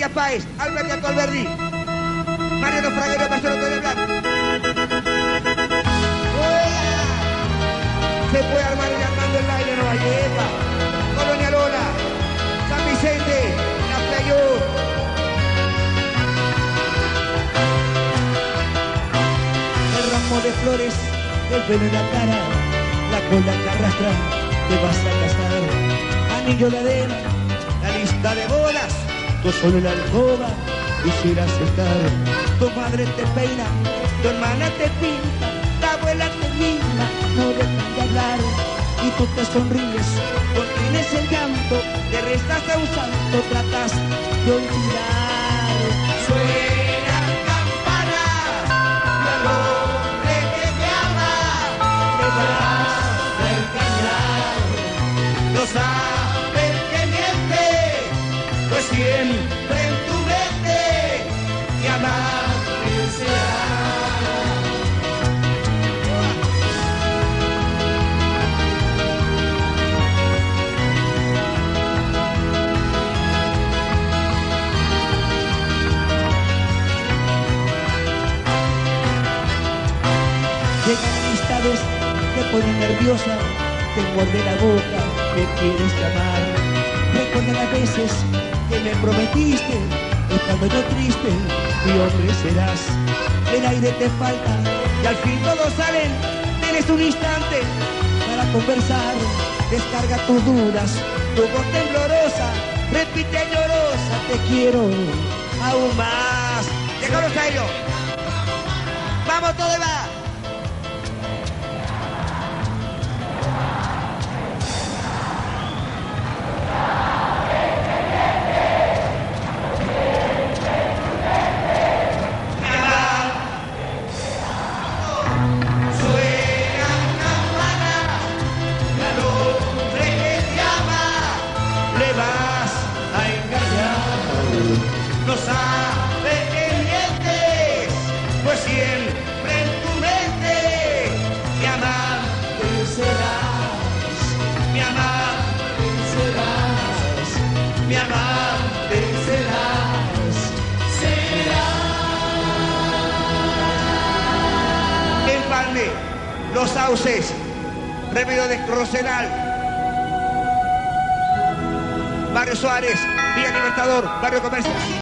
Villa Páez, Albert Yato Alberdi, Mariano Fraguero, Pastor de Blanco. Se puede armar el Armando el aire, Nueva Yepa, Colonia Lola, San Vicente, La Playón. El ramo de flores, el pelo en la cara, la cola que arrastra, te vas a casar. Anillo de arena, la lista de bodas, tú solo en la alcoba quisieras estar. Tu madre te peina, tu hermana te pinta, la abuela te mima, no dejan de hablar. Y tú te sonríes, contienes el llanto, te restas a un santo, tratas de olvidar. Suenan campanas, y al hombre que te ama, le vas a engañar. No saben que miente, pues siempre en tu mente, y amarte será. Llegan amistades, te ponen nerviosa, te muerde la boca, te quieres llamar. Recuerda las veces que me prometiste, estando yo triste, mi hombre serás. El aire te falta y al fin todos salen, tienes un instante para conversar. Descarga tus dudas, tu voz temblorosa, repite llorosa, te quiero aún más. Déjanos a ello. Vamos, todo va. No sabe que mientes, pues siempre en tu mente mi amante serás, mi amante serás, mi amante serás, serás. Empalme, Los Sauces, Remedio de Rosenal, Barrio Suárez, Villa Libertador, Barrio Comercio.